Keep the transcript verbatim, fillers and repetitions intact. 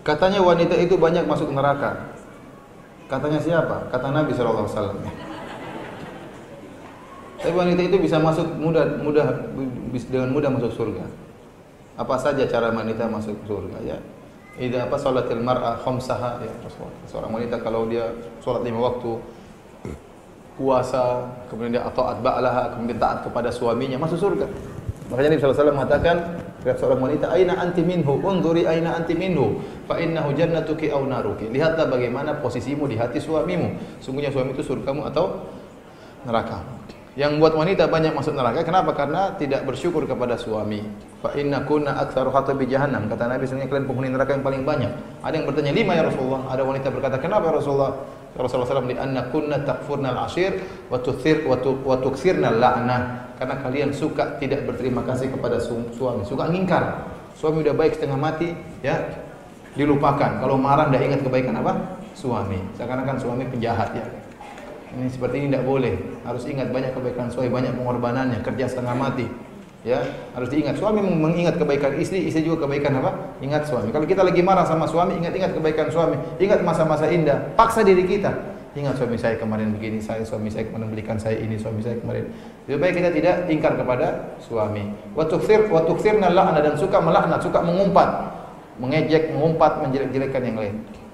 Katanya wanita itu banyak masuk neraka. Katanya siapa? Kata Nabi shallallahu alaihi wasallam. Tapi wanita itu bisa masuk mudah, mudah dengan mudah masuk surga. Apa saja cara wanita masuk surga ya? Idza apa salatil mar'a khamsaha ya Rasulullah. Seorang wanita kalau dia salat lima waktu, puasa, kemudian dia taat ba'laha, kemudian taat kepada suaminya, masuk surga. Makanya Nabi sallallahu alaihi wasallam mengatakan kepada seorang wanita, "Aina anti minhu? Unzuri aina anti minhu, fa innahu jannatuki aw naruki." Lihatlah bagaimana posisimu di hati suamimu. Sungguhnya suami itu surgamu atau neraka. Yang buat wanita banyak masuk neraka, kenapa? Karena tidak bersyukur kepada suami. Fa inna kunna aktsaru khatabi jahannam. Kata Nabi, sesungguhnya kalian penghuni neraka yang paling banyak. Ada yang bertanya, lima ya Rasulullah. Ada wanita berkata, kenapa ya Rasulullah? Rasulullah sallallahu alaihi wasallam, li anna kunna takfurna al-ashir wa tuthir wa tuksirna al-la'nah. Karena kalian suka tidak berterima kasih kepada suami, suka ngingkar. Suami udah baik setengah mati, ya dilupakan. Kalau marah tidak ingat kebaikan apa? Suami. Seakan-akan suami penjahat ya. Ini seperti ini tidak boleh. Harus ingat banyak kebaikan suami, banyak pengorbanannya, kerja setengah mati. Ya, harus diingat. Suami mengingat kebaikan istri, istri juga kebaikan apa? Ingat suami. Kalau kita lagi marah sama suami, ingat-ingat kebaikan suami, ingat masa-masa indah. Paksa diri kita. Ingat suami saya kemarin begini, saya suami saya kemarin belikan saya ini, suami saya kemarin. Lebih baik kita tidak ingkar kepada suami. Wa tukthir wa tukthirna la'na, dan suka melaknat, suka mengumpat, mengejek, mengumpat, menjelek-jelekkan yang lain.